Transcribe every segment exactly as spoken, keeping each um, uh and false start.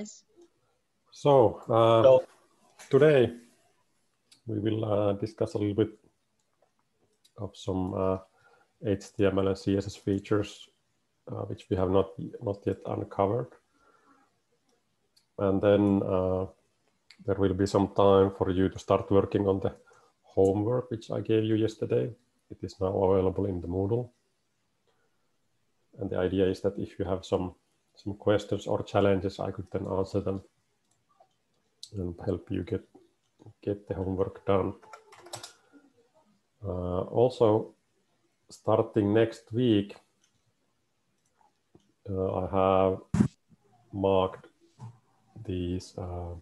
Yes. So uh, so today we will uh, discuss a little bit of some uh, H T M L and C S S features uh, which we have not not yet uncovered, and then uh, there will be some time for you to start working on the homework which I gave you yesterday. It is now available in the Moodle, and the idea is that if you have some some questions or challenges, I could then answer them and help you get get the homework done. Uh, also, starting next week, uh, I have marked these uh,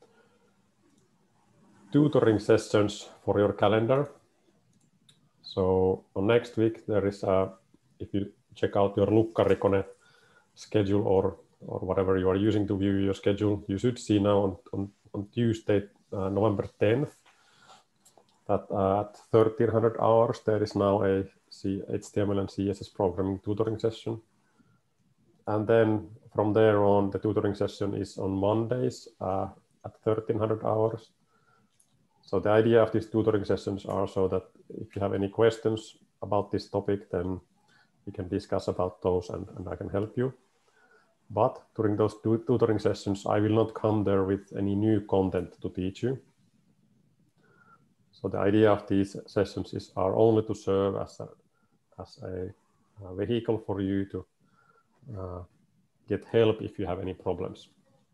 tutoring sessions for your calendar. So on next week, there is a, if you check out your Lukkarikone schedule or or whatever you are using to view your schedule, you should see now on, on, on Tuesday, uh, November tenth, that uh, at thirteen hundred hours, there is now a C H T M L and C S S programming tutoring session. And then from there on, the tutoring session is on Mondays uh, at thirteen hundred hours. So the idea of these tutoring sessions are so that if you have any questions about this topic, then we can discuss about those and, and I can help you. But during those two tutoring sessions, I will not come there with any new content to teach you. So the idea of these sessions is are only to serve as a, as a, a vehicle for you to uh, get help if you have any problems.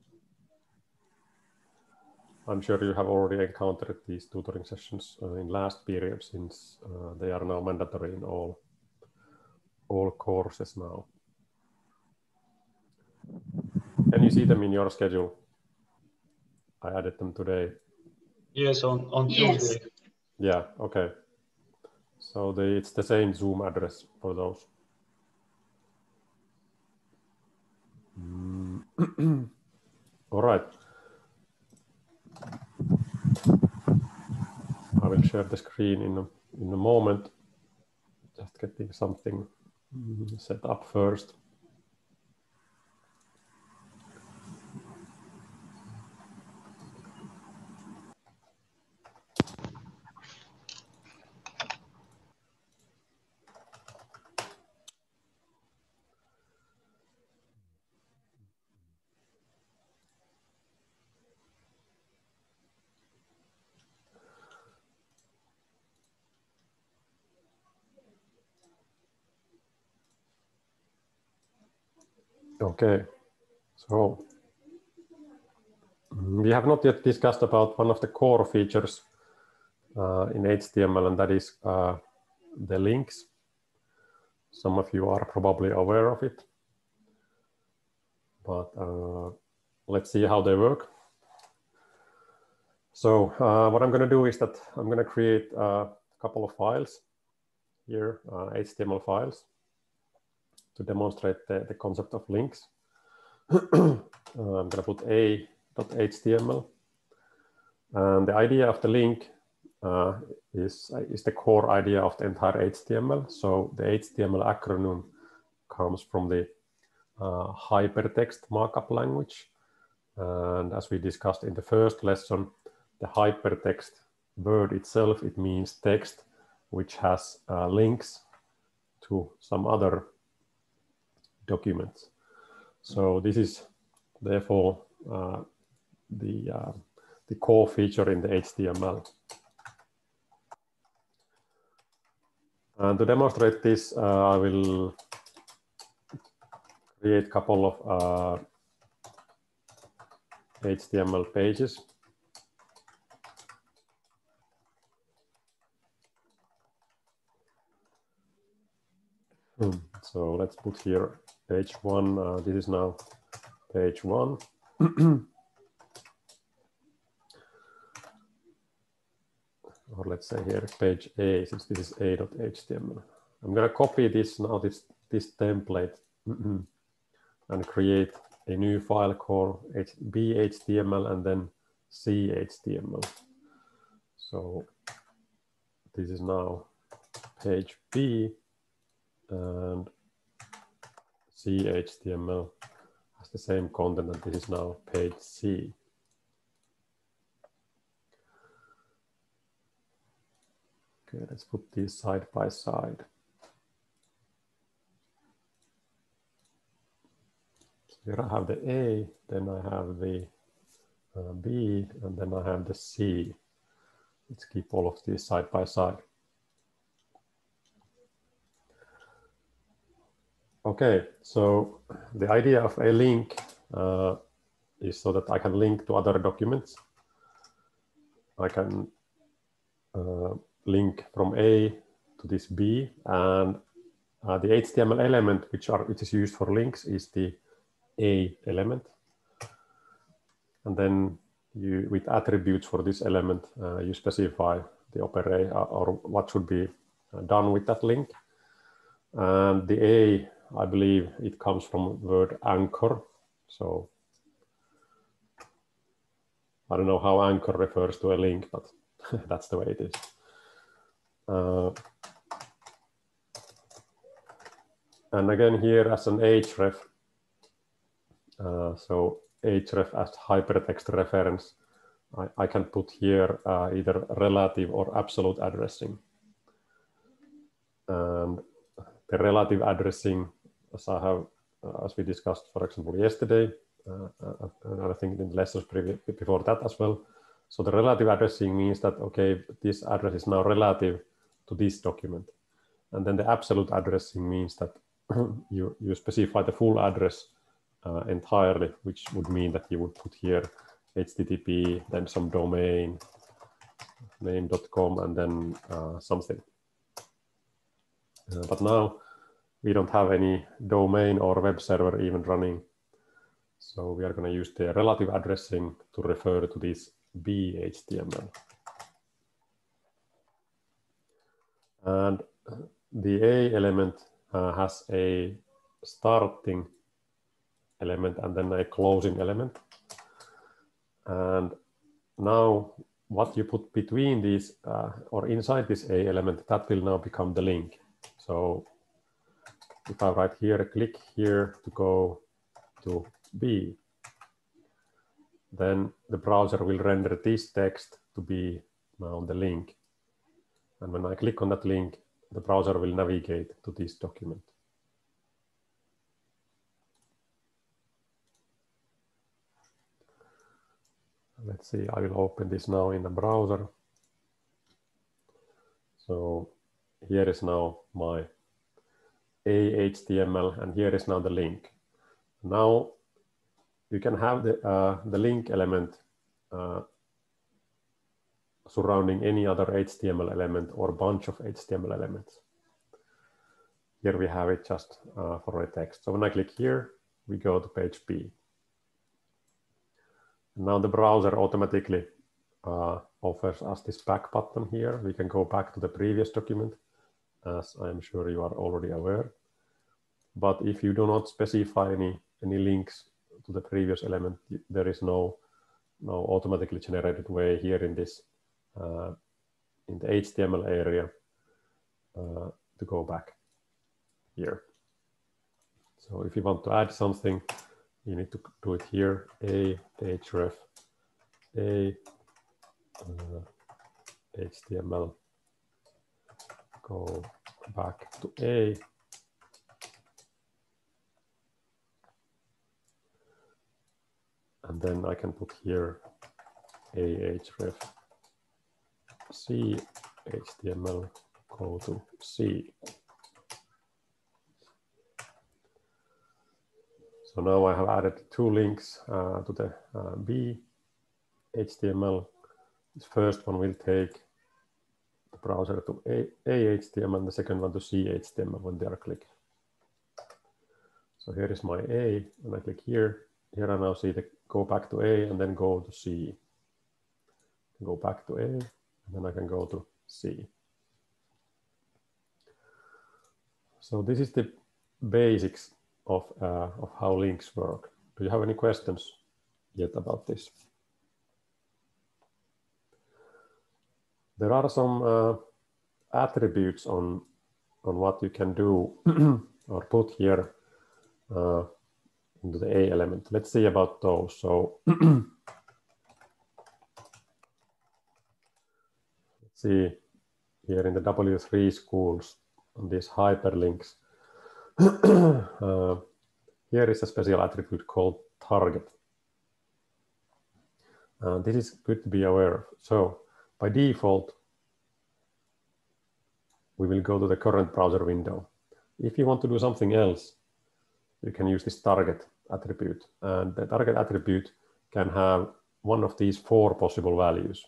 I'm sure you have already encountered these tutoring sessions uh, in last period, since uh, they are now mandatory in all, all courses now. Can you see them in your schedule? I added them today. Yes, on, on Tuesday. Yes. Yeah, okay. So the, it's the same Zoom address for those. Mm. All right. I will share the screen in a, in a moment. Just getting something set up first. Okay, so we have not yet discussed about one of the core features uh, in H T M L, and that is uh, the links. Some of you are probably aware of it, but uh, let's see how they work. So uh, what I'm going to do is that I'm going to create a couple of files here, uh, H T M L files, to demonstrate the, the concept of links. uh, I'm going to put a.html. And the idea of the link uh, is, is the core idea of the entire H T M L. So the H T M L acronym comes from the uh, hypertext markup language. And as we discussed in the first lesson, the hypertext word itself, it means text which has uh, links to some other documents. So this is therefore uh, the, uh, the core feature in the H T M L. And to demonstrate this, uh, I will create a couple of uh, H T M L pages. Hmm. So let's put here page one. Uh, this is now page one. Or let's say here page A, since this is a.html. I'm going to copy this now, this, this template, and create a new file called b.html and then c.html. So this is now page B, and c.html has the same content, and this is now page C. Okay, let's put these side by side. So here I have the A, then I have the uh, B, and then I have the C. Let's keep all of these side by side. Okay, so the idea of a link uh, is so that I can link to other documents. I can uh, link from A to this B, and uh, the H T M L element which are which is used for links is the A element. And then you, with attributes for this element, uh, you specify the operator or what should be done with that link. And the A, I believe it comes from word anchor. So I don't know how anchor refers to a link, but that's the way it is. Uh, and again here as an href, uh, so href as hypertext reference, I, I can put here uh, either relative or absolute addressing. And the relative addressing, as I have, uh, as we discussed, for example, yesterday, uh, and I think in lessons before that as well. So the relative addressing means that, okay, this address is now relative to this document. And then the absolute addressing means that you, you specify the full address uh, entirely, which would mean that you would put here H T T P, then some domain, name dot com, and then uh, something. Uh, but now we don't have any domain or web server even running. So we are going to use the relative addressing to refer to this B H T M L. And the A element uh, has a starting element and then a closing element. And now what you put between these uh, or inside this A element, that will now become the link. So if I write here, click here to go to B, then the browser will render this text to be now the link. And when I click on that link, the browser will navigate to this document. Let's see, I will open this now in the browser. So here is now my A H T M L, and here is now the link. Now you can have the, uh, the link element uh, surrounding any other H T M L element or bunch of H T M L elements. Here we have it just uh, for a text. So when I click here, we go to page B. Now the browser automatically uh, offers us this back button here. We can go back to the previous document, as I'm sure you are already aware. But if you do not specify any, any links to the previous element, there is no, no automatically generated way here in this uh, in the H T M L area uh, to go back here. So if you want to add something, you need to do it here, a href, a uh, H T M L, go back to A, and then I can put here a href C, H T M L, go to C. So now I have added two links uh, to the uh, B H T M L. This first one will take the browser to A, A H T M L, and the second one to C H T M L when they are clicked. So here is my A, and I click here. Here I now see the go back to A and then go to C. Go back to A, and then I can go to C. So this is the basics of, uh, of how links work. Do you have any questions yet about this? There are some uh, attributes on, on what you can do or put here uh, into the A element. Let's see about those. So let's see here in the W three schools on these hyperlinks. uh, here is a special attribute called target. Uh, this is good to be aware of. So by default, we will go to the current browser window. If you want to do something else, you can use this target attribute. And the target attribute can have one of these four possible values.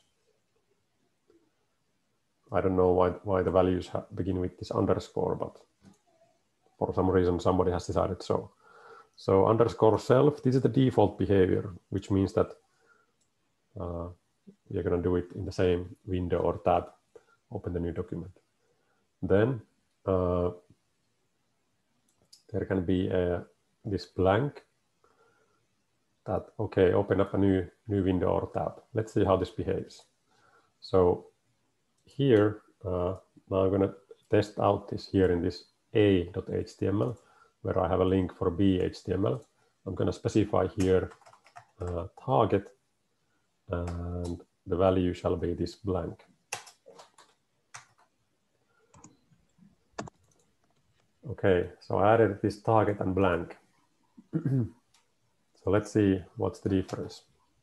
I don't know why, why the values begin with this underscore, but for some reason somebody has decided so. So underscore self, this is the default behavior, which means that uh, you're going to do it in the same window or tab, open the new document. Then uh, there can be a, this blank that, okay, open up a new, new window or tab. Let's see how this behaves. So here, uh, now I'm going to test out this here in this a.html, where I have a link for b.html. I'm going to specify here uh, target, and the value shall be this blank. Okay, so I added this target and blank. So let's see what's the difference.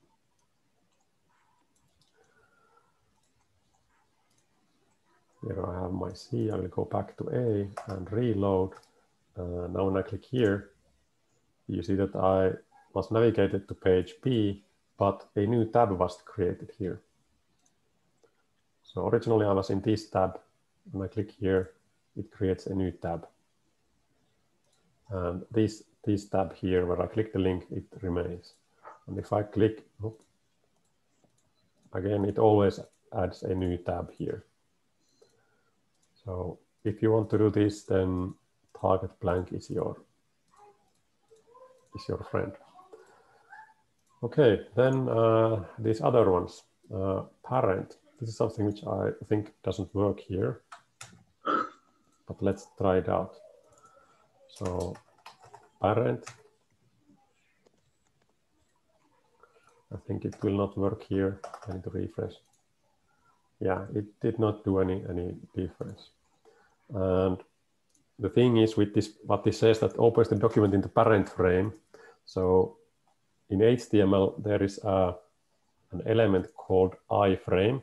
Here I have my C. I will go back to A and reload. Uh, now when I click here, you see that I was navigated to page B, but a new tab was created here. So originally I was in this tab. When I click here, it creates a new tab. And this, this tab here, where I click the link, it remains. And if I click, oh, again, it always adds a new tab here. So if you want to do this, then target blank is your, is your friend. Okay, then uh, these other ones, uh, parent. This is something which I think doesn't work here, but let's try it out. So parent, I think it will not work here. I need to refresh. Yeah, it did not do any, any difference. And the thing is with this, what this says that opens the document in the parent frame. So in H T M L, there is a, an element called iframe.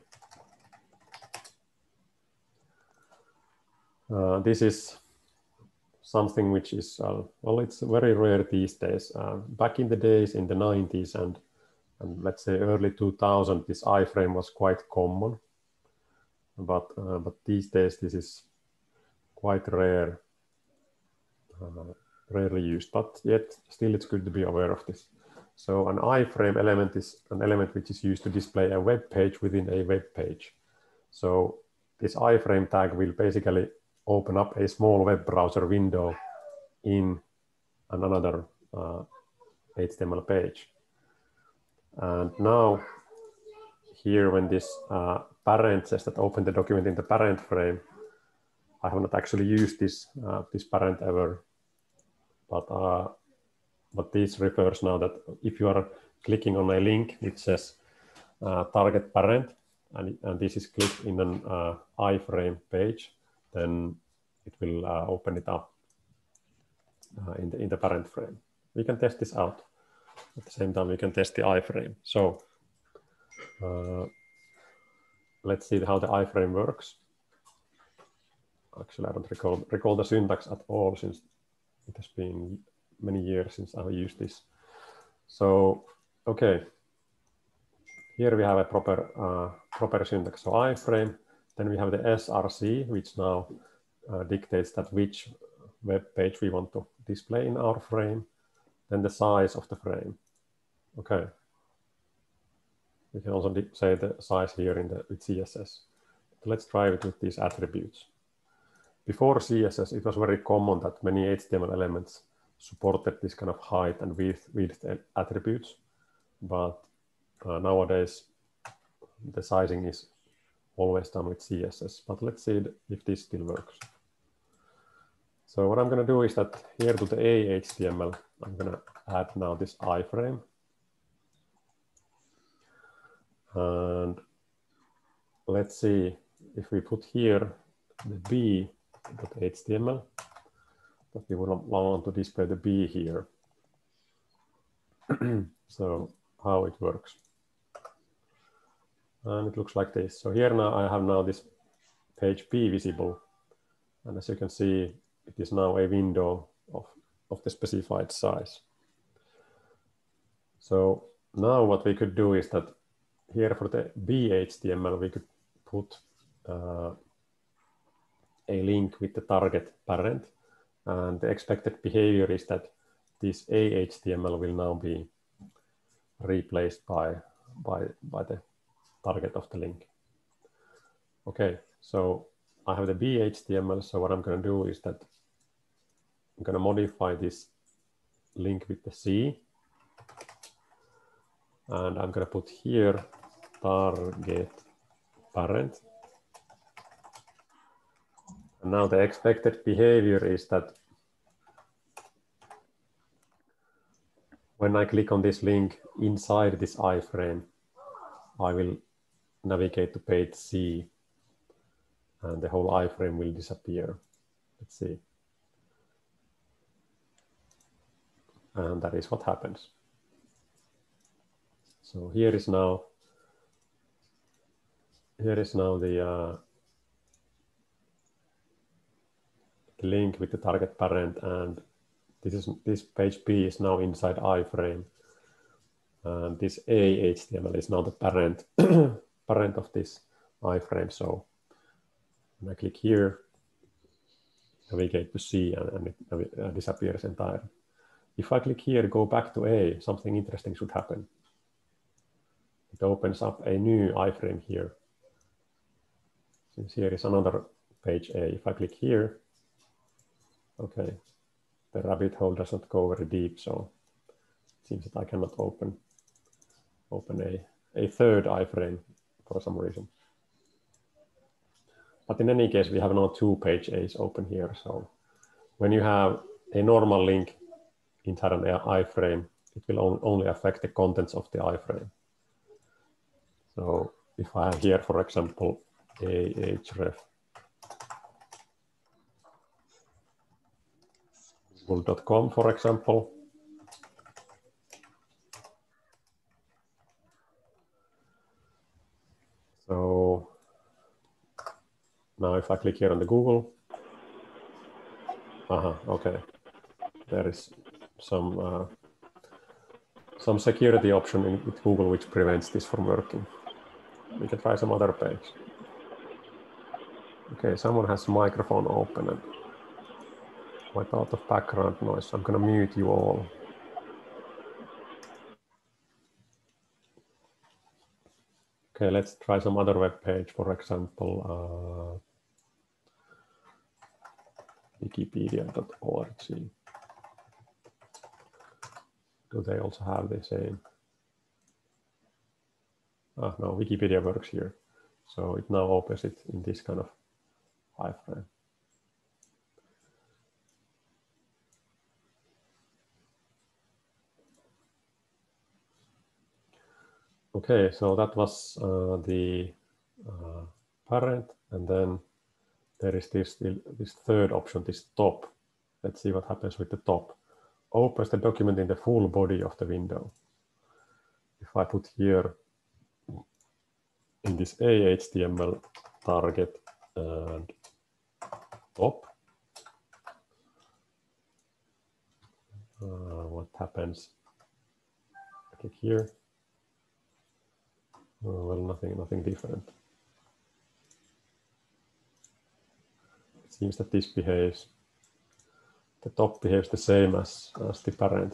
Uh, this is something which is, uh, well, it's very rare these days. Uh, back in the days in the nineties and, and let's say early two thousand, this iframe was quite common. But, uh, but these days, this is quite rare, uh, rarely used, but yet still it's good to be aware of this. So an iframe element is an element which is used to display a web page within a web page. So this iframe tag will basically open up a small web browser window in another uh, H T M L page. And now here, when this uh, parent says that open the document in the parent frame, I have not actually used this, uh, this parent ever, but, uh, but this refers now that if you are clicking on a link which says uh, target parent, and, and this is clicked in an uh, iframe page, then it will uh, open it up uh, in, the, in the parent frame. We can test this out. At the same time, we can test the iframe. So uh, let's see how the iframe works. Actually, I don't recall, recall the syntax at all since it has been many years since I've used this. So, okay. Here we have a proper, uh, proper syntax. So iframe, then we have the S R C, which now uh, dictates that which web page we want to display in our frame, then the size of the frame. Okay. We can also say the size here in the with C S S. But let's try it with these attributes. Before C S S, it was very common that many H T M L elements supported this kind of height and width, width attributes, but uh, nowadays the sizing is always done with C S S. But let's see if this still works. So what I'm going to do is that here to the A H T M L, I'm going to add now this iframe. And let's see if we put here the b.html, that we will want to display the b here. So how it works. And it looks like this. So here now I have now this page B visible. And as you can see, it is now a window of, of the specified size. So now what we could do is that here for the B H T M L, we could put uh, a link with the target parent. And the expected behavior is that this A H T M L will now be replaced by, by, by the target of the link. Okay, so I have the B H T M L. So what I'm going to do is that I'm going to modify this link with the C. And I'm going to put here target parent. And now the expected behavior is that when I click on this link inside this iframe, I will navigate to page C and the whole iframe will disappear. Let's see. And that is what happens. So here is now, here is now the, uh, the link with the target parent, and this is this page B is now inside iframe, and this A H T M L is now the parent parent of this iframe. So when I click here, navigate to C, and, and it uh, disappears entirely. If I click here, go back to A, something interesting should happen. It opens up a new iframe here. Since here is another page A. If I click here, okay, the rabbit hole does not go very deep, so it seems that I cannot open open a, a third iframe for some reason. But in any case, we have now two page A's open here. So when you have a normal link inside an iframe, it will on, only affect the contents of the iframe. So if I have here, for example, ahref google dot com, for example, so now if I click here on the Google, uh-huh, okay, there is some uh, some security option in, with Google which prevents this from working. We can try some other page. Okay, someone has microphone open and quite a lot of background noise. I'm going to mute you all. Okay, let's try some other web page, for example, uh, wikipedia dot org. Do they also have the same? Ah, no, Wikipedia works here. So it now opens it in this kind of iframe. Okay, so that was uh, the uh, parent, and then there is this, this third option, this top. Let's see what happens with the top. Opens the document in the full body of the window. If I put here in this A H T M L target and top, uh, what happens? I click here. Oh, well, nothing, nothing different. It seems that this behaves, the top behaves the same as, as the parent.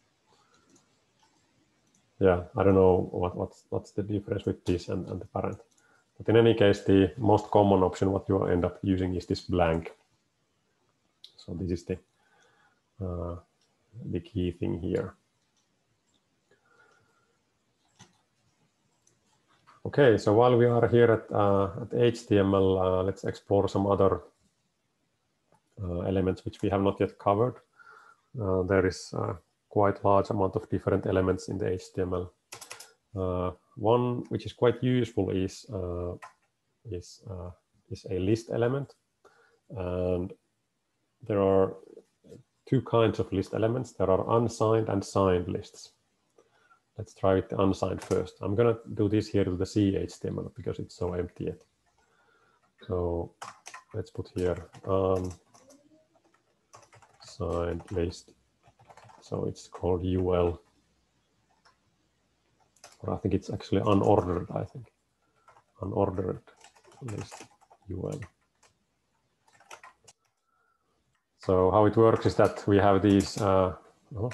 Yeah, I don't know what, what's, what's the difference with this and, and the parent. But in any case, the most common option, what you end up using is this blank. So this is the, uh, the key thing here. Okay, so while we are here at, uh, at H T M L, uh, let's explore some other uh, elements which we have not yet covered. Uh, there is uh, quite large amount of different elements in the H T M L. Uh, one which is quite useful is uh, is uh, is a list element, and there are two kinds of list elements. There are unsigned and signed lists. Let's try with the unsigned first. I'm gonna do this here to the C H T M L because it's so empty yet. So let's put here unsigned list. So it's called U L. Or I think it's actually unordered, I think. Unordered list U L. So how it works is that we have these uh, oh,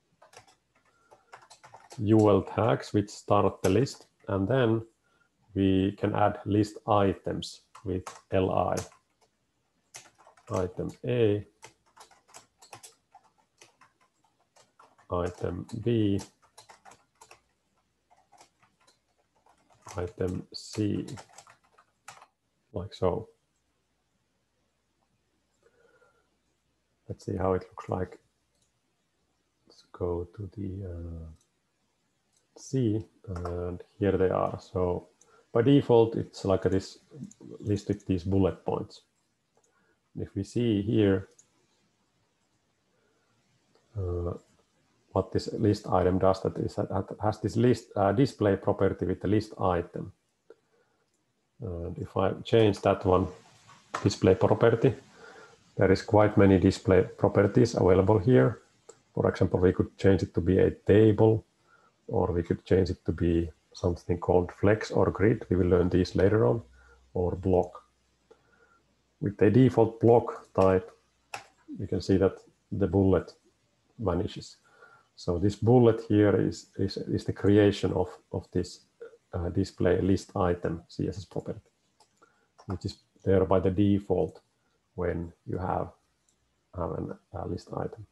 U L tags which start the list, and then we can add list items with L I. Item A, item B, item C, like so. Let's see how it looks like. Let's go to the uh, C, and here they are. So by default, it's like this list with these bullet points. If we see here uh, what this list item does, that is that it has this list uh, display property with the list item. And if I change that one display property, there is quite many display properties available here. For example, we could change it to be a table, or we could change it to be something called flex or grid. We will learn these later on, or block. With the default block type, you can see that the bullet vanishes. So this bullet here is, is, is the creation of, of this uh, display list item C S S property, which is there by the default when you have, have an, a list item.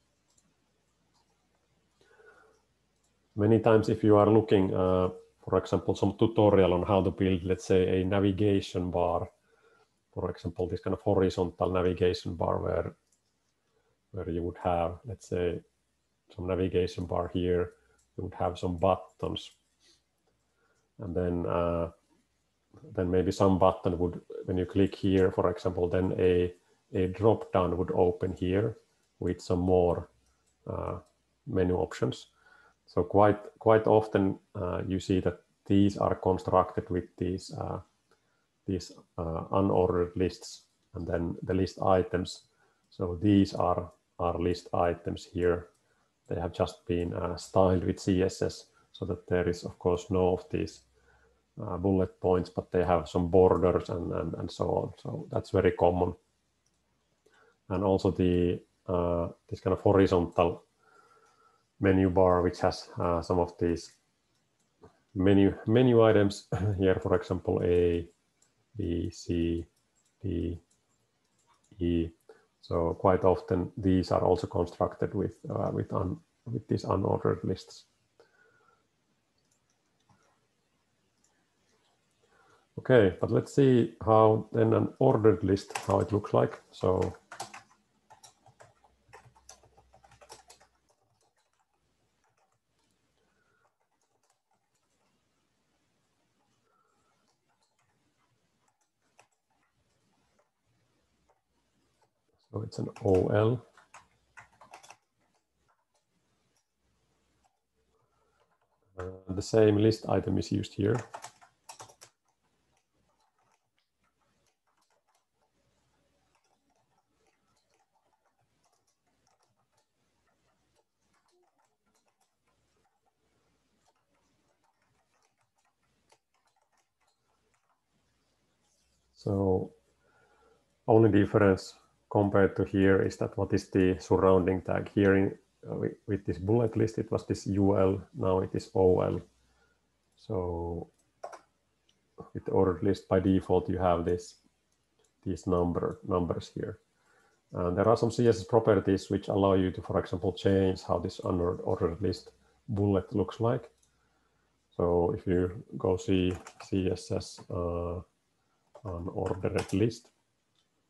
Many times if you are looking, uh, for example, some tutorial on how to build, let's say, a navigation bar, for example, this kind of horizontal navigation bar where, where you would have, let's say, some navigation bar here, you would have some buttons. And then, uh, then maybe some button would, when you click here, for example, then a, a drop down would open here with some more uh, menu options. So quite, quite often uh, you see that these are constructed with these uh, these uh, unordered lists, and then the list items. So these are, are list items here. They have just been uh, styled with C S S so that there is, of course, no of these uh, bullet points, but they have some borders and, and, and so on. So that's very common. And also the uh, this kind of horizontal menu bar, which has uh, some of these menu, menu items here, for example, A, B, C, D, E. So quite often these are also constructed with uh, with, un, with these unordered lists. Okay, but let's see how then an ordered list, how it looks like. So So it's an O L. Uh, the same list item is used here. So only difference compared to here is that what is the surrounding tag here in, uh, with, with this bullet list, it was this U L, now it is O L. So with the ordered list by default, you have this these number numbers here. And there are some C S S properties which allow you to, for example, change how this unordered list bullet looks like. So if you go see C S S uh, unordered list,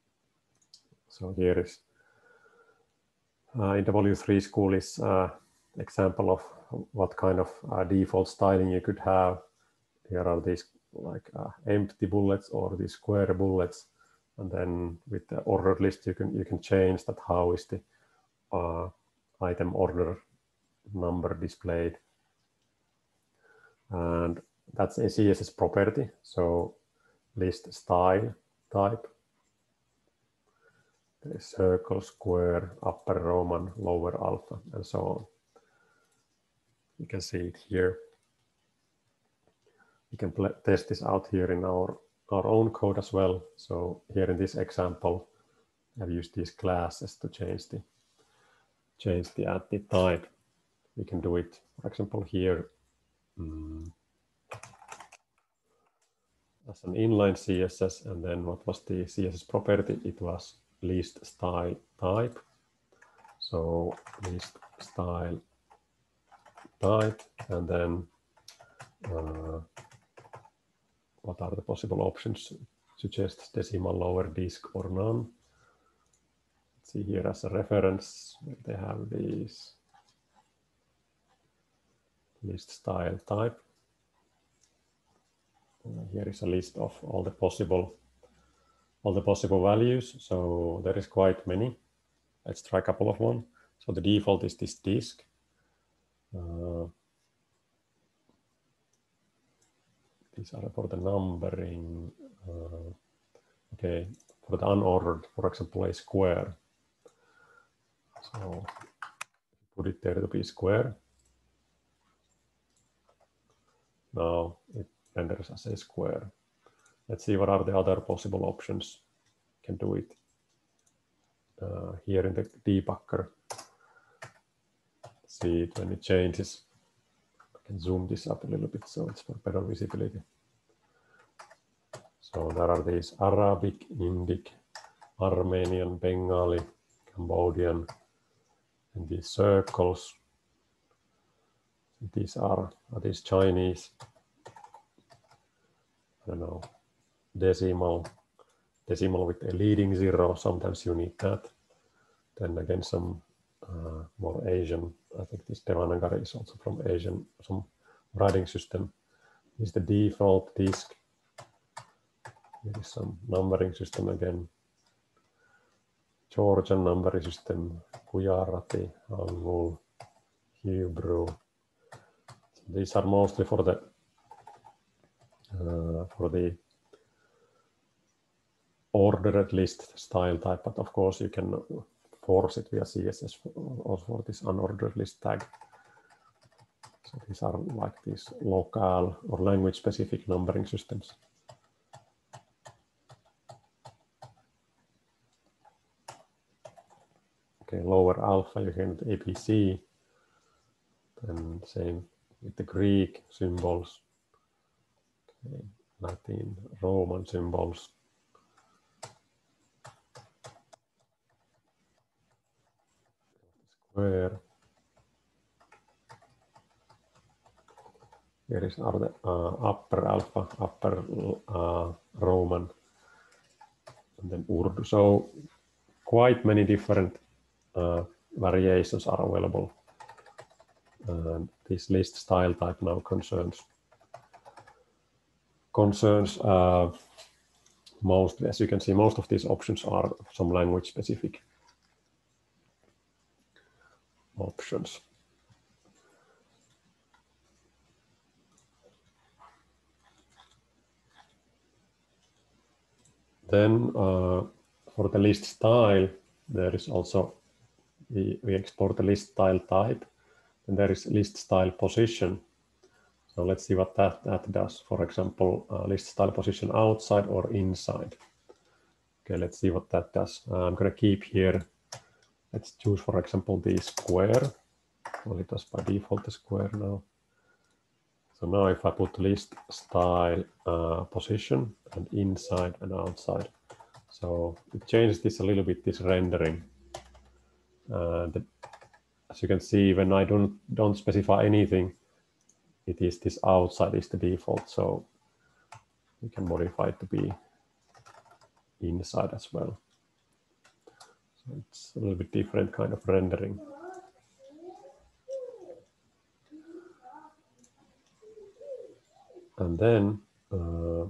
so here is uh, in W three school is uh, example of what kind of uh, default styling you could have. Here are these like uh, empty bullets or these square bullets, and then with the ordered list you can you can change that how is the uh, item order number displayed, and that's a C S S property. So list style type. There is circle, square, upper Roman, lower alpha, and so on. You can see it here. We can test this out here in our, our own code as well. So here in this example, I've used these classes to change the change the at the type. We can do it, for example, here um, as an inline C S S, and then what was the C S S property? It was list style type. So list style type, and then uh, what are the possible options? Suggest decimal, lower disk, or none. Let's see here as a reference, they have these list style type. Uh, here is a list of all the possible all the possible values. So there is quite many. Let's try a couple of one. So the default is this disk. Uh, these are for the numbering. Uh, okay, for the unordered, for example, a square. So put it there to be square. Now it renders as a square. Let's see what are the other possible options. You can do it uh, here in the debugger. See it when it changes. I can zoom this up a little bit so it's for better visibility. So there are these Arabic, Indic, Armenian, Bengali, Cambodian, and these circles. These are, are these Chinese. I don't know. Decimal, decimal with a leading zero, sometimes you need that. Then again, some uh, more Asian, I think this Devanagari is also from Asian, some writing system. This is the default disk. Here is some numbering system again. Georgian numbering system, Gujarati, Hangul, Hebrew. So these are mostly for the uh, for the ordered list style type, but of course you can force it via C S S also for this unordered list tag. So these are like these local or language specific numbering systems. Okay, lower alpha, you can A B C, and same with the Greek symbols, okay, Latin, Roman symbols. Square. Here is are the uh, upper alpha, upper uh, Roman, and then Urdu. So quite many different uh, variations are available. And this list style type now concerns concerns uh, mostly, as you can see, most of these options are some language specific options. Then uh, for the list style, there is also, we, we export the list style type, and there is list style position. So let's see what that, that does. For example, uh, list style position outside or inside. Okay, let's see what that does. Uh, I'm going to keep here. Let's choose, for example, the square. Well, it was by default the square now. So now if I put list style uh, position and inside and outside, so it changes this a little bit, this rendering. Uh, the, as you can see, when I don't don't specify anything, it is this outside is the default. So we can modify it to be inside as well. So it's a little bit different kind of rendering. And then, uh,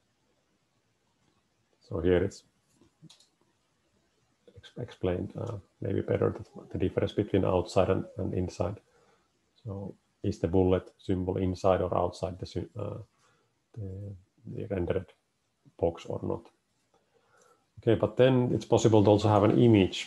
so here it's ex explained uh, maybe better the, the difference between outside and, and inside. So is the bullet symbol inside or outside the, uh, the, the rendered box or not? Okay, but then it's possible to also have an image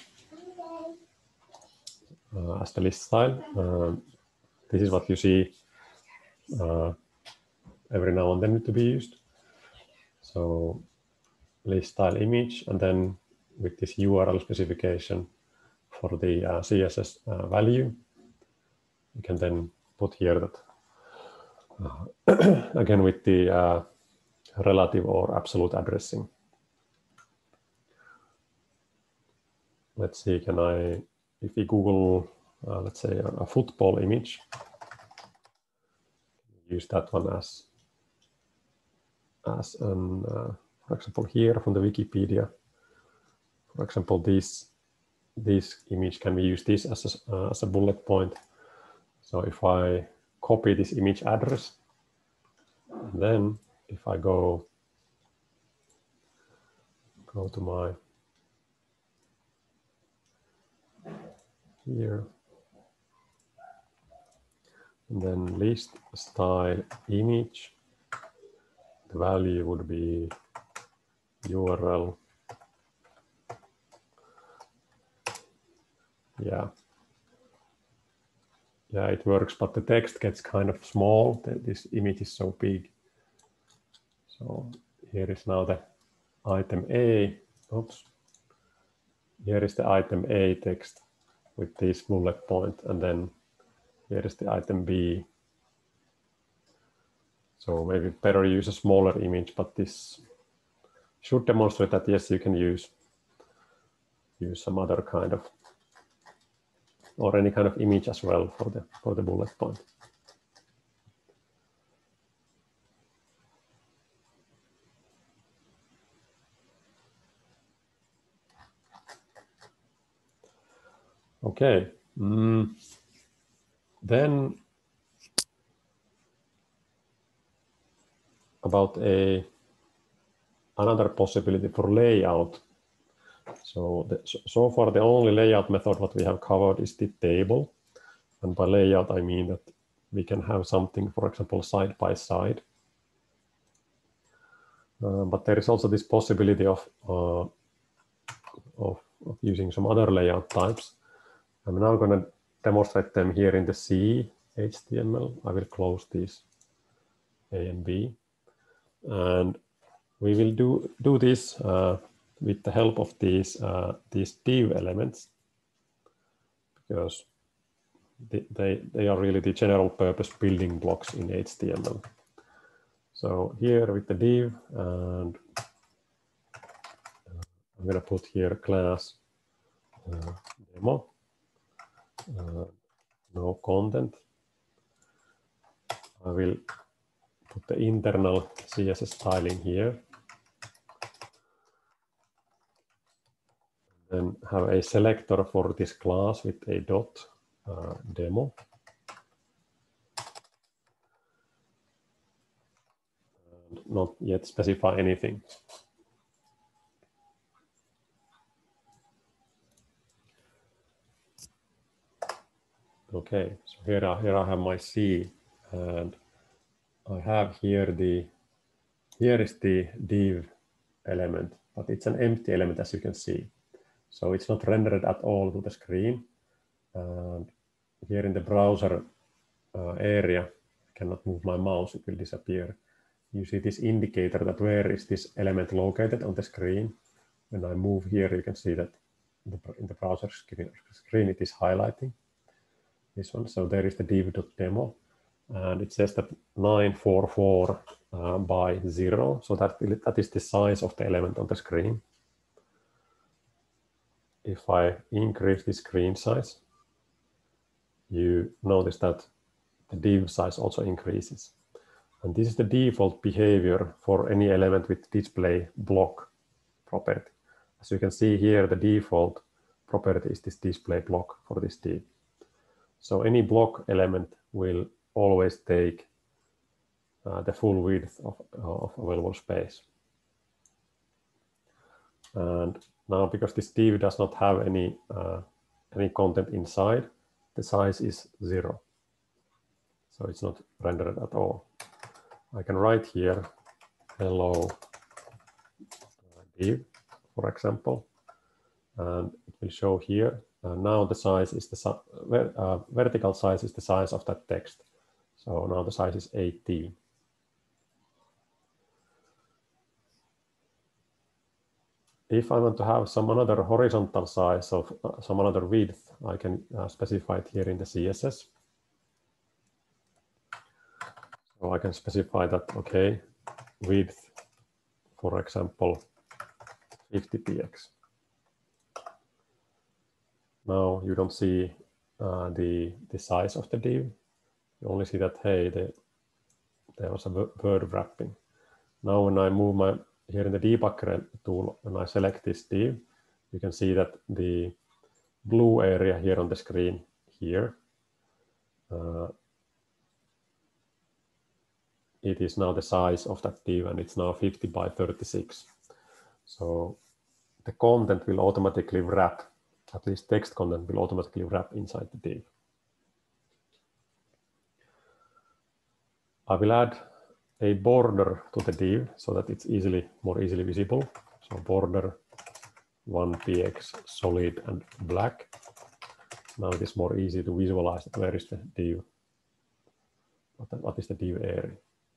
uh, as the list style. Um, this is what you see uh, every now and then to be used. So list style image, and then with this U R L specification for the uh, C S S uh, value, you can then put here that uh, again with the uh, relative or absolute addressing. Let's see, can I, if we Google, uh, let's say a, a football image, use that one as, as an, uh, for example, here from the Wikipedia. For example, this, this image, can we use this as a, uh, as a bullet point? So if I copy this image address, and then if I go, go to my, here, and then list style image, the value would be U R L. Yeah. Yeah, it works, but the text gets kind of small. This image is so big. So here is now the item A. Oops. Here is the item A text with this bullet point, and then here is the item B. So maybe better use a smaller image, but this should demonstrate that yes, you can use use some other kind of, or any kind of image as well for the for the bullet point. Okay. Mm. Then about a another possibility for layout. So, the, so far the only layout method what we have covered is the table. And by layout, I mean that we can have something, for example, side by side. Uh, but there is also this possibility of, uh, of, of using some other layout types. I'm now going to demonstrate them here in the C H T M L. I will close these A and B. And we will do, do this uh, with the help of these, uh, these div elements, because they, they, they are really the general purpose building blocks in H T M L. So here with the div, and I'm going to put here class uh, demo, uh, no content. I will put the internal C S S styling here. Then have a selector for this class with a dot uh, demo. And not yet specify anything. Okay, so here I, here I have my C, and I have here the, here is the div element, but it's an empty element as you can see. So it's not rendered at all to the screen. And here in the browser uh, area, I cannot move my mouse, it will disappear. You see this indicator that where is this element located on the screen. When I move here, you can see that in the, in the browser screen, screen it is highlighting this one. So there is the div.demo, and it says that nine forty-four uh, by zero. So that, that is the size of the element on the screen. If I increase the screen size, you notice that the div size also increases. And this is the default behavior for any element with display block property. As you can see here, the default property is this display block for this div. So any block element will always take uh, the full width of, of available space. And now, because this div does not have any uh, any content inside, the size is zero. So it's not rendered at all. I can write here hello div, for example, and it will show here. Uh, now the size is the uh, vertical size is the size of that text. So now the size is eighteen. If I want to have some another horizontal size of uh, some another width, I can uh, specify it here in the C S S. So I can specify that, okay, width, for example, fifty p x. Now you don't see uh, the, the size of the div. You only see that, hey, the, there was a word wrapping. Now when I move my, here in the debugger tool, when I select this div, you can see that the blue area here on the screen here, uh, it is now the size of that div, and it's now fifty by thirty-six. So the content will automatically wrap, at least text content will automatically wrap inside the div. I will add a border to the div so that it's easily, more easily visible. So border one p x solid and black. Now it is more easy to visualize that where is the div, what, what is the div area.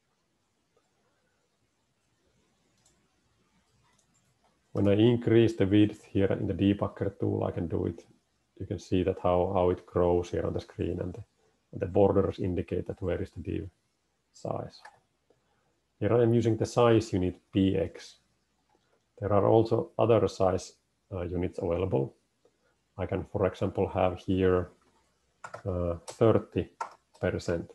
When I increase the width here in the debugger tool, I can do it. You can see that how, how it grows here on the screen, and the, and the borders indicate that where is the div size. Here I am using the size unit p x. There are also other size uh, units available. I can, for example, have here uh, thirty percent.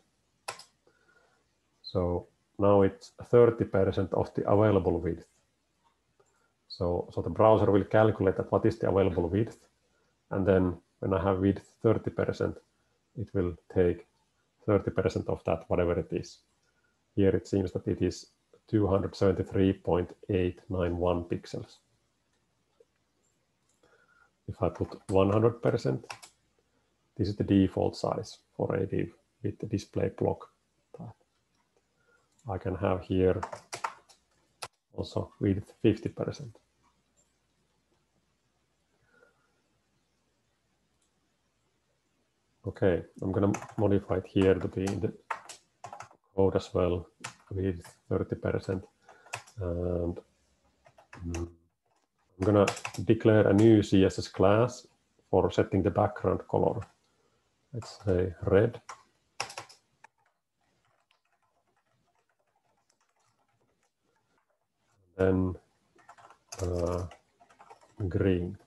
So now it's thirty percent of the available width. So, so the browser will calculate that what is the available width, and then when I have width thirty percent, it will take thirty percent of that, whatever it is. Here it seems that it is two hundred seventy-three point eight nine one pixels. If I put one hundred percent, this is the default size for a div with the display block type. I can have here also width fifty percent. Okay, I'm going to modify it here to be in the code as well, with thirty percent. And I'm going to declare a new C S S class for setting the background color. Let's say red. Then uh, green.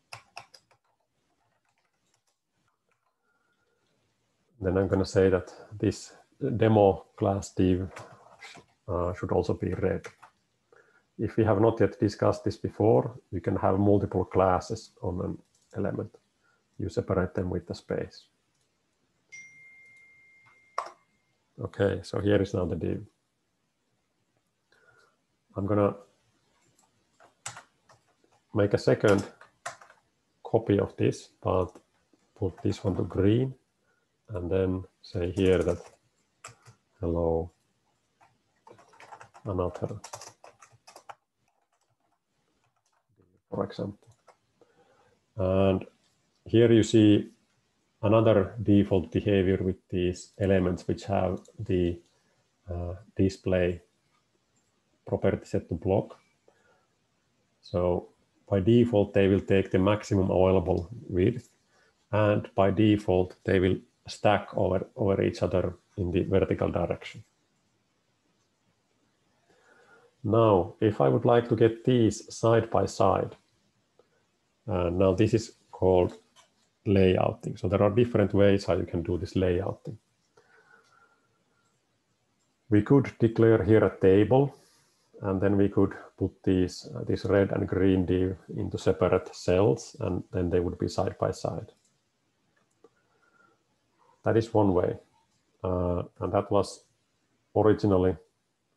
Then I'm going to say that this demo class div uh, should also be red. If we have not yet discussed this before, you can have multiple classes on an element. You separate them with the space. Okay, so here is now the div. I'm going to make a second copy of this, but put this one to green. And then say here that hello another, for example. And here you see another default behavior with these elements which have the uh, display property set to block. So by default, they will take the maximum available width, and by default, they will stack over, over each other in the vertical direction. Now, if I would like to get these side by side, uh, now this is called layouting. So there are different ways how you can do this layouting. We could declare here a table, and then we could put these, uh, this red and green div into separate cells, and then they would be side by side. That is one way, uh, and that was originally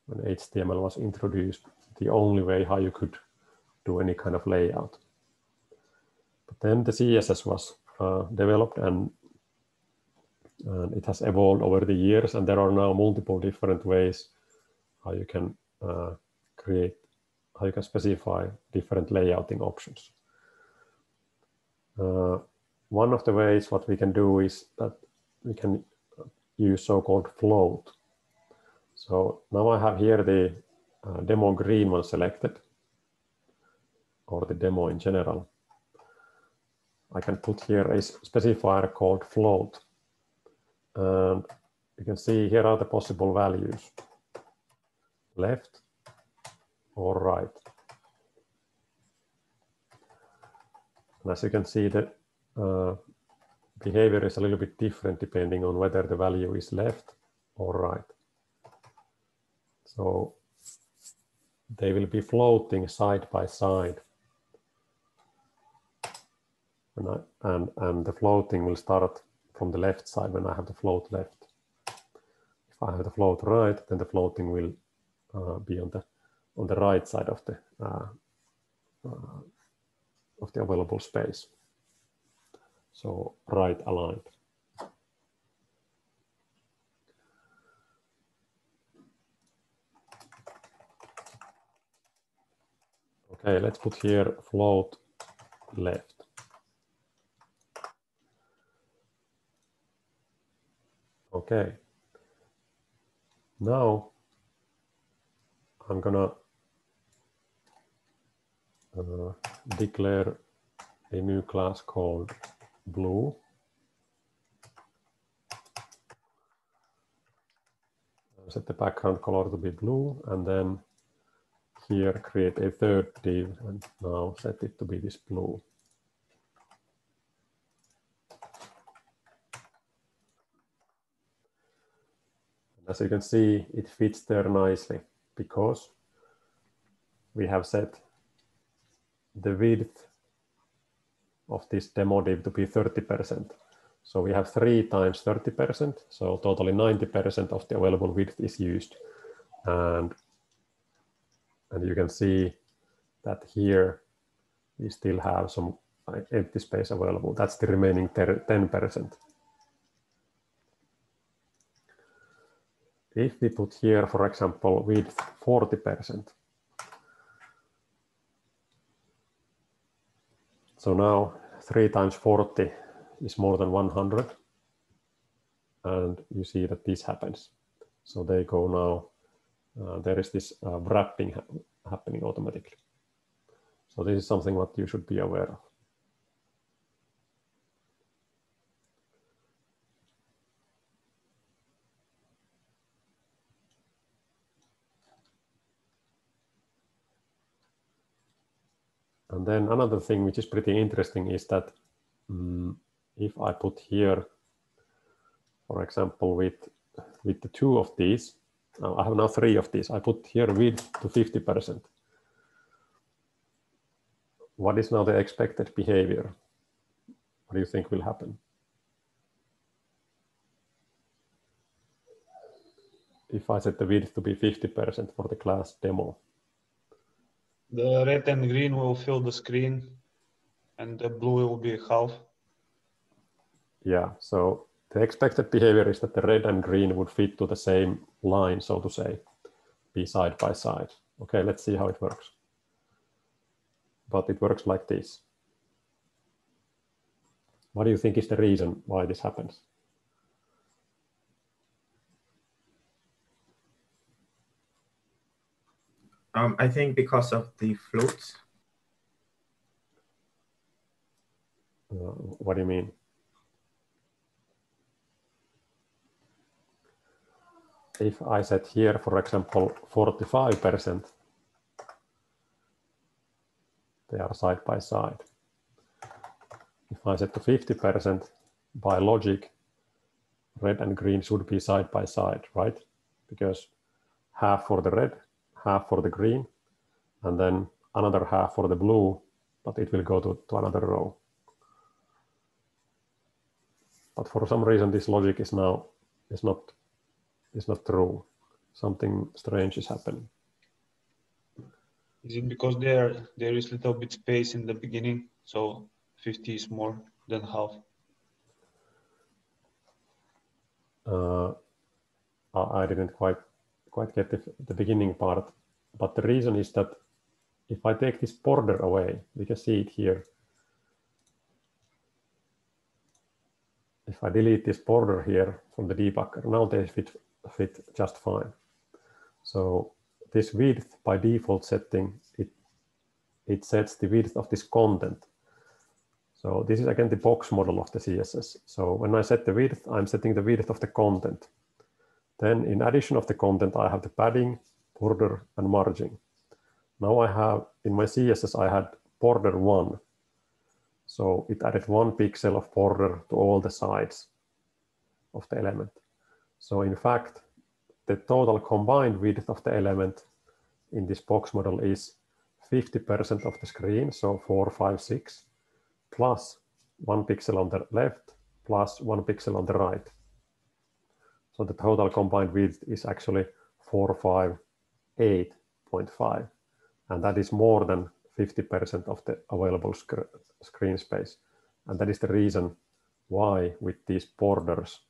when H T M L was introduced, the only way how you could do any kind of layout. But then the C S S was uh, developed, and, and it has evolved over the years, and there are now multiple different ways how you can uh, create, how you can specify different layouting options. Uh, one of the ways what we can do is that we can use so-called float. So now I have here the uh, demo green one selected, or the demo in general. I can put here a specifier called float. And you can see here are the possible values, left or right. And as you can see, the uh, behavior is a little bit different depending on whether the value is left or right. So they will be floating side by side. And, I, and, and the floating will start from the left side when I have the float left. If I have the float right, then the floating will uh, be on the on the right side of the uh, uh, of the available space. So right aligned. Okay, let's put here float left. Okay. Now I'm gonna uh, declare a new class called blue. Set the background color to be blue, and then here create a third div, and now set it to be this blue. As you can see, it fits there nicely because we have set the width of this demo div to be thirty percent. So we have three times thirty percent, so totally ninety percent of the available width is used. And, and you can see that here we still have some empty space available. That's the remaining ten percent. If we put here, for example, width forty percent, so now three times forty is more than one hundred, and you see that this happens. So they go now, uh, there is this uh, wrapping ha happening automatically. So this is something what you should be aware of. And then another thing which is pretty interesting is that um, if I put here, for example, with, with the two of these, uh, I have now three of these, I put here width to fifty percent. What is now the expected behavior? What do you think will happen? If I set the width to be fifty percent for the class demo. The red and green will fill the screen and the blue will be half. Yeah, so the expected behavior is that the red and green would fit to the same line, so to say, be side by side. Okay, let's see how it works. But it works like this. What do you think is the reason why this happens? Um, I think because of the floats. Uh, what do you mean? If I set here, for example, forty-five percent, they are side by side. If I set to fifty percent, by logic, red and green should be side by side, right? Because half for the red, half for the green, and then another half for the blue, but it will go to, to another row. But for some reason, this logic is now is not is not true. something strange is happening. Is it because there there is little bit space in the beginning, so fifty is more than half? Uh, I didn't quite quite get the, the beginning part, but the reason is that if I take this border away, we can see it here. If I delete this border here from the debugger, now they fit fit just fine. So this width by default setting, it it sets the width of this content. So this is again the box model of the C S S. So when I set the width, I'm setting the width of the content. Then in addition of the content, I have the padding, border, and margin. Now I have, in my C S S, I had border one. So it added one pixel of border to all the sides of the element. So in fact, the total combined width of the element in this box model is fifty percent of the screen, so four, five, six, plus one pixel on the left, plus one pixel on the right. So the total combined width is actually four five eight point five, and that is more than fifty percent of the available sc screen space. And that is the reason why with these borders,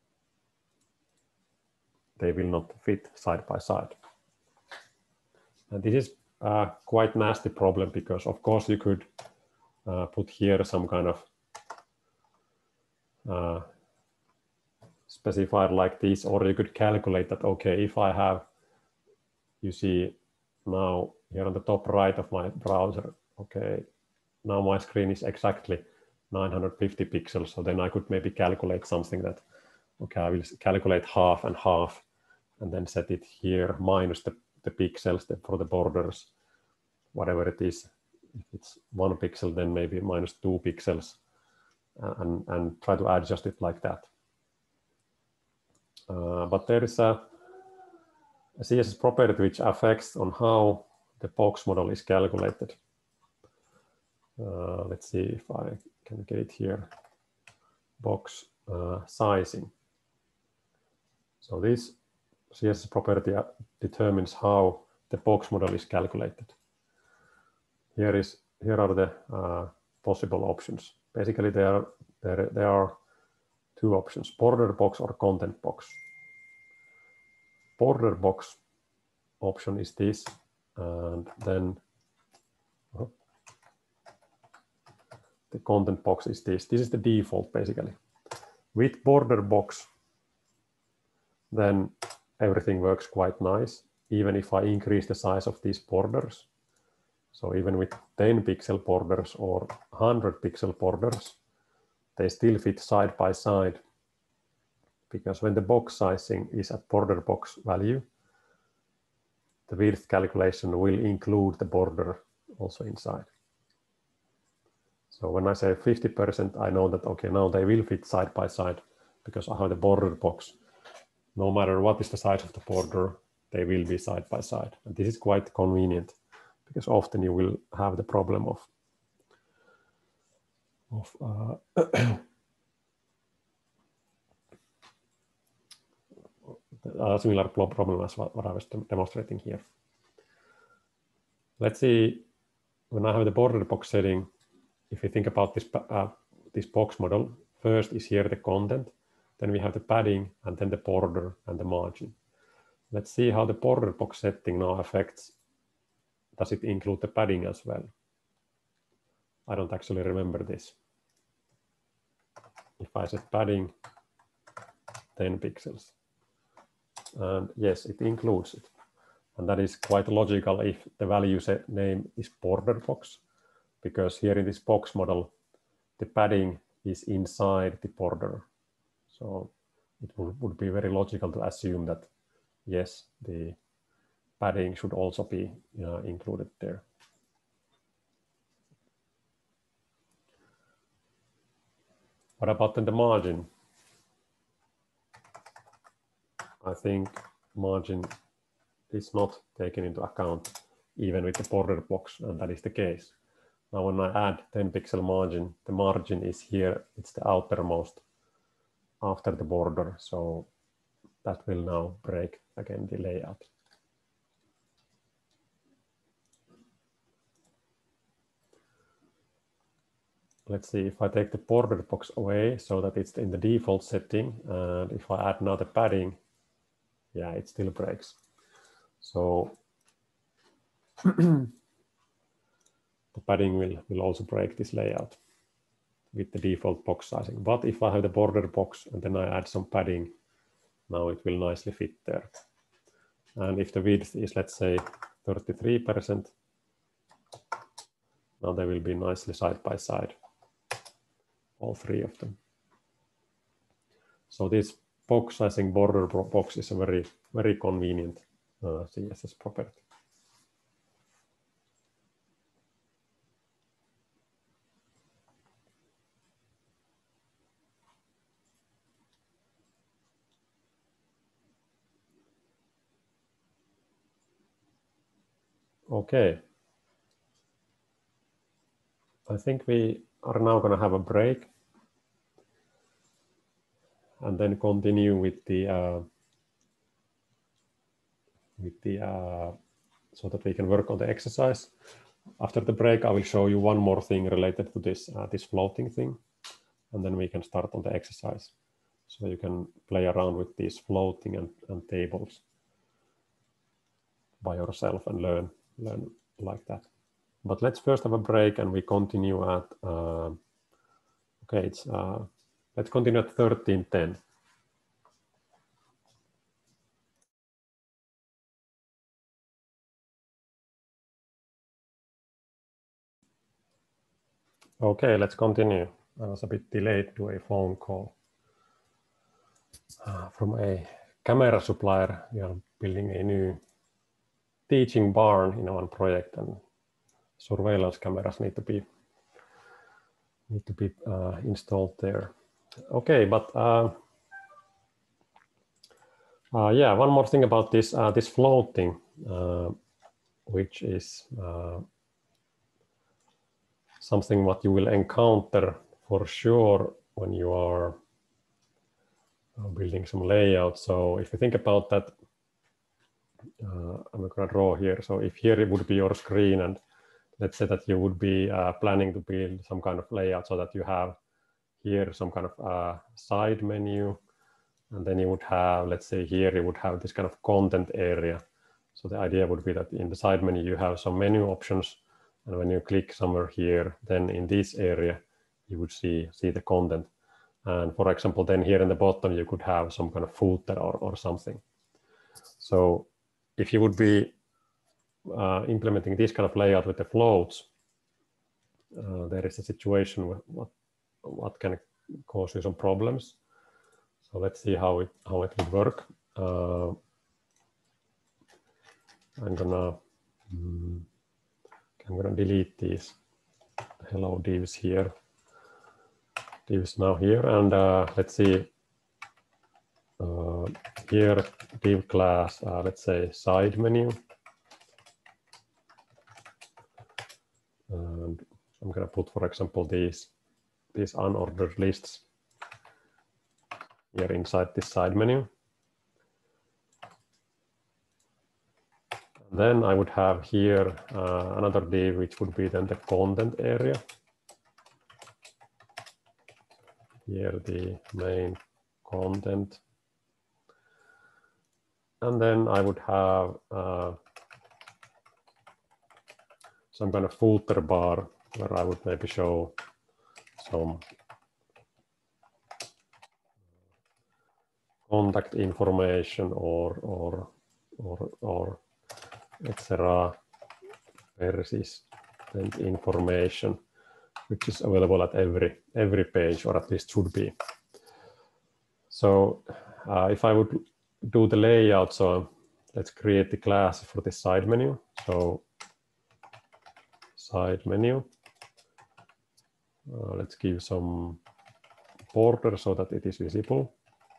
they will not fit side by side. And this is a quite nasty problem because, of course, you could uh, put here some kind of uh, specifier like this, or you could calculate that, okay, if I have, you see now here on the top right of my browser, okay, now my screen is exactly nine hundred fifty pixels. So then I could maybe calculate something that, okay, I will calculate half and half, and then set it here minus the, the pixels for the borders, whatever it is. If it's one pixel, then maybe minus two pixels, and, and try to adjust it like that. Uh, but there is a, a C S S property which affects on how the box model is calculated. Uh, let's see if I can get it here. Box uh, sizing. So this C S S property determines how the box model is calculated. Here is here are the uh, possible options. Basically, there are there, there are two options: border box or content box. Border box option is this, and then oh, the content box is this. This is the default, basically. With border box, then everything works quite nice, even if I increase the size of these borders. So even with ten pixel borders or one hundred pixel borders, they still fit side by side, because when the box sizing is at border box value, the width calculation will include the border also inside. So when I say fifty percent, I know that, okay, now they will fit side by side because I have the border box. No matter what is the size of the border, they will be side by side. And this is quite convenient because often you will have the problem of, of uh, a similar problem as what, what I was demonstrating here. Let's see, when I have the border box setting, if you think about this, uh, this box model, first is here the content, then we have the padding, and then the border and the margin. Let's see how the border box setting now affects. Does it include the padding as well? I don't actually remember this. If I set padding ten pixels, and yes, it includes it. And that is quite logical if the value set name is border box, because here in this box model, the padding is inside the border. So it would, would be very logical to assume that, yes, the padding should also be uh, included there. What about then the margin? I think margin is not taken into account even with the border box, and that is the case. Now when I add ten pixel margin, the margin is here, it's the outermost after the border. So that will now break again the layout. Let's see if I take the border box away so that it's in the default setting, and if I add now the padding, yeah, it still breaks. So the padding will, will also break this layout with the default box sizing. But if I have the border box and then I add some padding, now it will nicely fit there. And if the width is, let's say, thirty-three percent, now they will be nicely side by side, all three of them. So this box sizing border box is a very, very convenient uh, C S S property. Okay. I think we are now going to have a break and then continue with the uh, with the uh, so that we can work on the exercise. After the break, I will show you one more thing related to this uh, this floating thing, and then we can start on the exercise. So you can play around with these floating and, and tables by yourself and learn learn like that. But let's first have a break and we continue at uh, okay, it's uh, let's continue at thirteen ten. Okay, let's continue. I was a bit delayed to a phone call uh, from a camera supplier. We are building a new teaching barn in one project, and surveillance cameras need to be need to be uh, installed there. Okay, but uh, uh, yeah, one more thing about this uh, this floating, uh, which is uh, something what you will encounter for sure when you are building some layout. So if you think about that, uh, I'm going to draw here. So if here it would be your screen, and let's say that you would be uh, planning to build some kind of layout so that you have here some kind of uh, side menu, and then you would have, let's say here you would have this kind of content area. So the idea would be that in the side menu you have some menu options, and when you click somewhere here, then in this area you would see see the content. And for example, then here in the bottom you could have some kind of footer or, or something. So if you would be uh, implementing this kind of layout with the floats, uh, there is a situation where what what can cause you some problems. So let's see how it how it would work. Uh, I'm gonna mm, I'm gonna delete these hello divs here. Divs now here, and uh, let's see. Uh, here div class, uh, let's say side menu. And I'm gonna put, for example, these these unordered lists here inside this side menu. Then I would have here uh, another div, which would be then the content area. Here the main content. And then I would have uh, some kind of footer bar where I would maybe show some contact information or or or or et cetera. Persistent information, which is available at every every page, or at least should be. So uh, if I would do the layout, so let's create the class for the side menu. So side menu. Uh, let's give some border so that it is visible.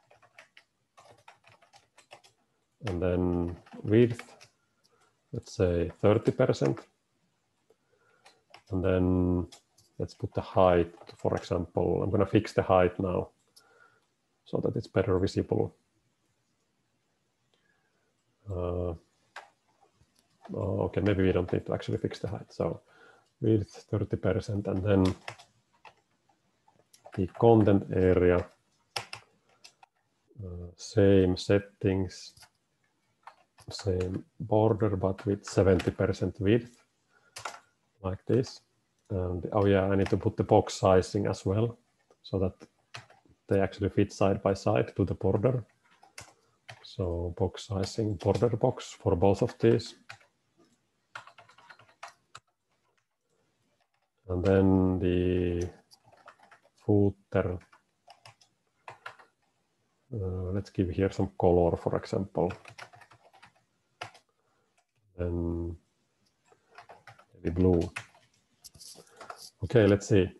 And then width, let's say thirty percent. And then let's put the height, for example. I'm going to fix the height now so that it's better visible. Uh, oh, okay, maybe we don't need to actually fix the height. So width thirty percent, and then the content area, uh, same settings, same border, but with seventy percent width, like this. And oh yeah, I need to put the box sizing as well, so that they actually fit side by side to the border. So box sizing, border box for both of these. And then the footer, uh, let's give here some color, for example. And maybe blue. Okay, let's see.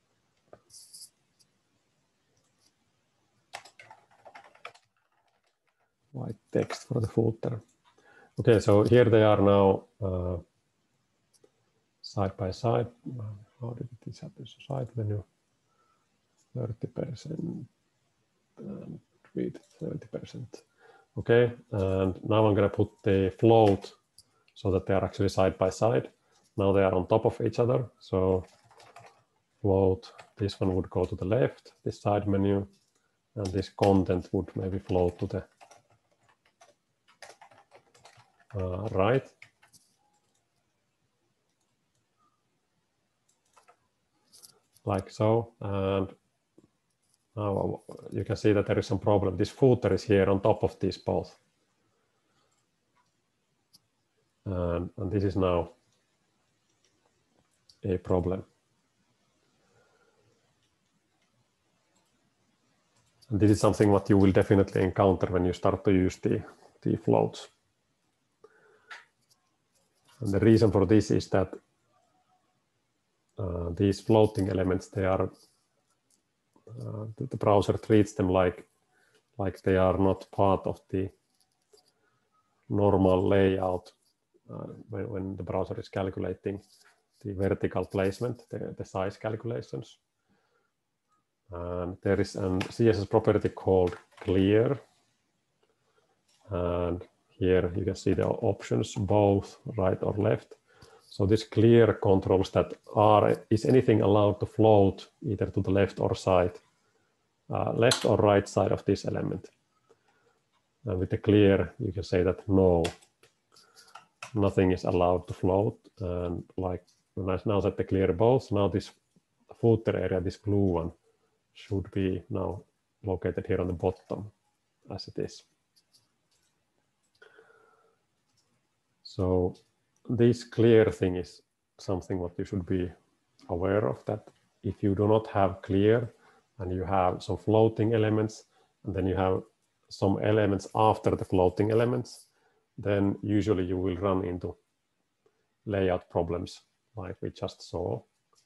White text for the footer. Okay, so here they are now uh, side by side. How did this happen? So side menu, thirty percent and width thirty percent. Okay, and now I'm going to put the float so that they are actually side by side. Now they are on top of each other. So float, this one would go to the left, this side menu, and this content would maybe float to the uh, right. Like so. And now you can see that there is some problem. This footer is here on top of these both. And, and this is now a problem. And this is something what you will definitely encounter when you start to use the, the floats. And the reason for this is that uh, these floating elements, they are, uh, the, the browser treats them like, like they are not part of the normal layout uh, when, when the browser is calculating the vertical placement, the, the size calculations. And there is a C S S property called clear. And here you can see the options, both right or left. So this clear controls that are, is anything allowed to float either to the left or side, uh, left or right side of this element. And with the clear, you can say that no, nothing is allowed to float. And like when I now set the clear both, now this footer area, this blue one, should be now located here on the bottom as it is. So this clear thing is something what you should be aware of, that if you do not have clear and you have some floating elements and then you have some elements after the floating elements, then usually you will run into layout problems like we just saw.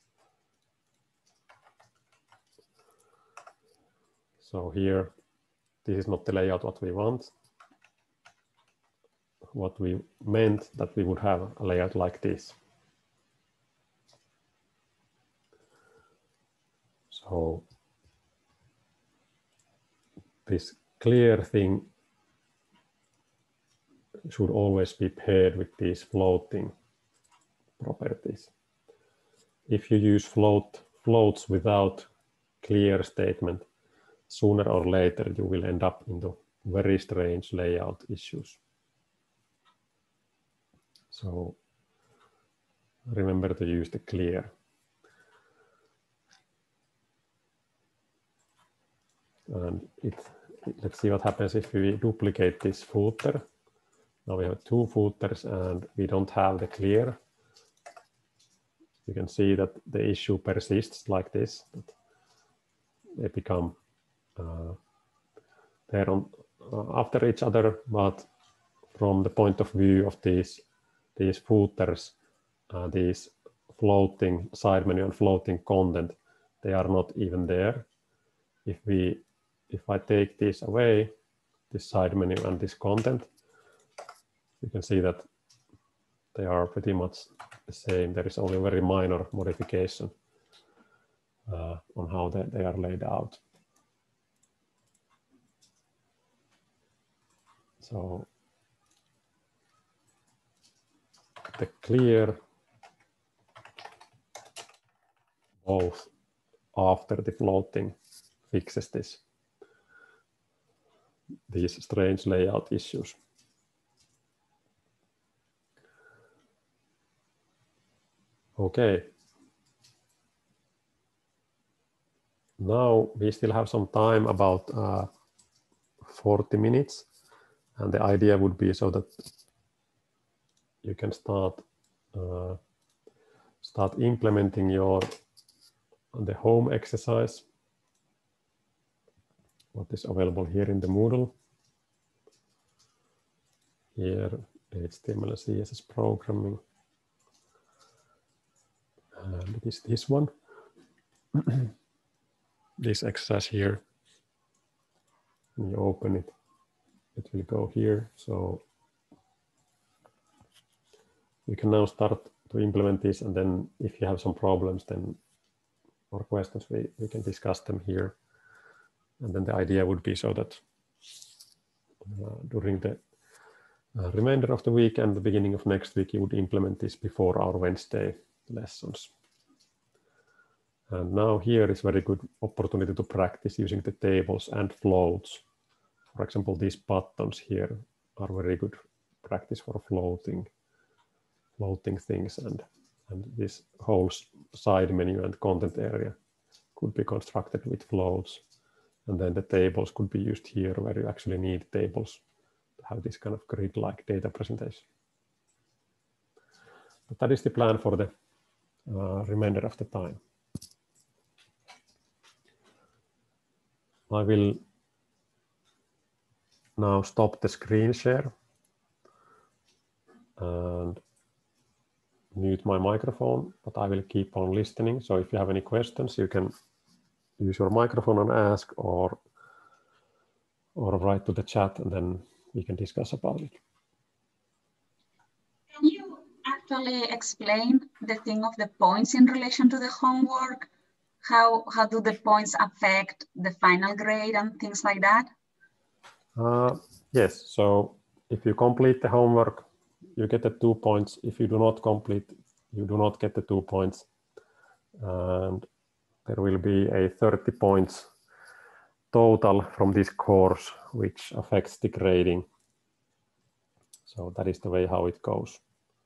So here, this is not the layout what we want. What we meant that we would have a layout like this. So this clear thing should always be paired with these floating properties. If you use float floats without clear statement, sooner or later you will end up into very strange layout issues. So remember to use the clear. And it, it, let's see what happens if we duplicate this footer. Now we have two footers and we don't have the clear. You can see that the issue persists like this. That they become uh, they're on, uh, after each other, but from the point of view of these these footers, uh, these floating side menu and floating content, they are not even there. If we, if I take this away, this side menu and this content, you can see that they are pretty much the same. There is only a very minor modification uh, on how they, they are laid out. So the clear both after the floating fixes this, these strange layout issues. Okay. Now we still have some time, about uh, forty minutes, and the idea would be so that you can start uh, start implementing your the home exercise, what is available here in the Moodle. Here, H T M L and C S S programming, and it is this one. This exercise here. When you open it, it will go here. So you can now start to implement this, and then if you have some problems, then or questions, we, we can discuss them here. And then the idea would be so that uh, during the uh, remainder of the week and the beginning of next week, you would implement this before our Wednesday lessons. And now here is very good opportunity to practice using the tables and floats. For example, these buttons here are very good practice for floating, floating things, and, and this whole side menu and content area could be constructed with floats. And then the tables could be used here where you actually need tables to have this kind of grid-like data presentation. But that is the plan for the uh, remainder of the time. I will now stop the screen share and mute my microphone, but I will keep on listening. So if you have any questions, you can use your microphone and ask, or, or write to the chat, and then we can discuss about it. Can you actually explain the thing of the points in relation to the homework? How, how do the points affect the final grade and things like that? Uh, yes, so if you complete the homework, you get the two points. If you do not complete, you do not get the two points. And there will be a thirty points total from this course, which affects the grading. So that is the way how it goes.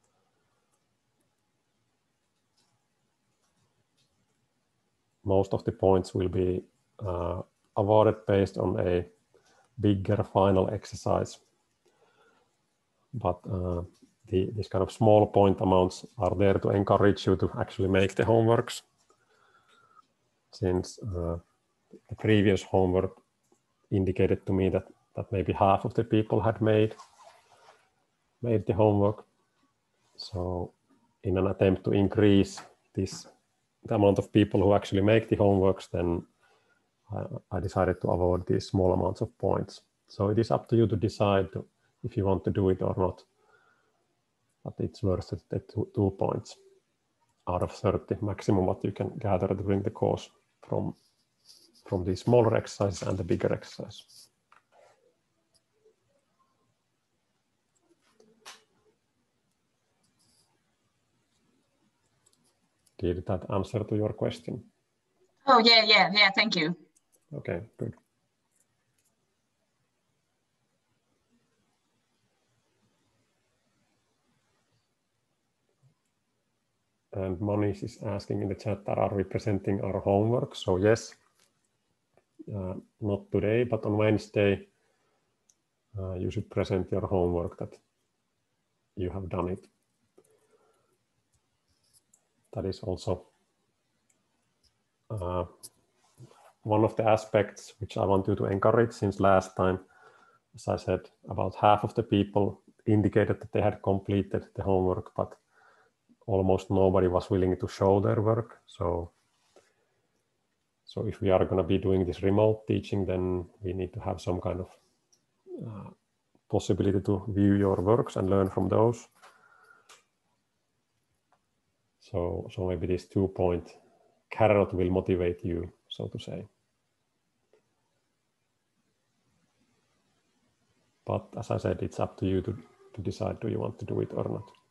Most of the points will be uh, awarded based on a bigger final exercise. But uh, the, these kind of small point amounts are there to encourage you to actually make the homeworks. Since uh, the previous homework indicated to me that, that maybe half of the people had made, made the homework. So in an attempt to increase this, the amount of people who actually make the homeworks, then I, I decided to award these small amounts of points. So it is up to you to decide to, if you want to do it or not. But it's worth it, the two, two points out of thirty, maximum what you can gather during the course from, from the smaller exercise and the bigger exercise. Did that answer to your question? Oh, yeah, yeah, yeah, thank you. Okay, good. And Manish is asking in the chat that are we presenting our homework? So yes, uh, not today, but on Wednesday, uh, you should present your homework that you have done it. That is also uh, one of the aspects which I want you to encourage, since last time, as I said, about half of the people indicated that they had completed the homework, but almost nobody was willing to show their work. So, so if we are going to be doing this remote teaching, then we need to have some kind of uh, possibility to view your works and learn from those. So, so maybe this two-point carrot will motivate you, so to say. But as I said, it's up to you to, to decide, do you want to do it or not.